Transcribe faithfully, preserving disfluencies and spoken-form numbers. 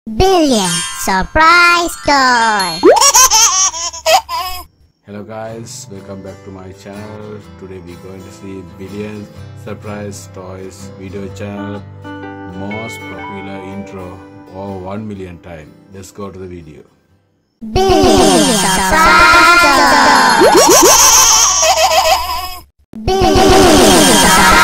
Billion Surprise Toy. Hello guys, welcome back to my channel. Today we're going to see Billion Surprise Toys video channel most popular intro over one million times. Let's go to the video. Billion Surprise Toy. Billion Surprise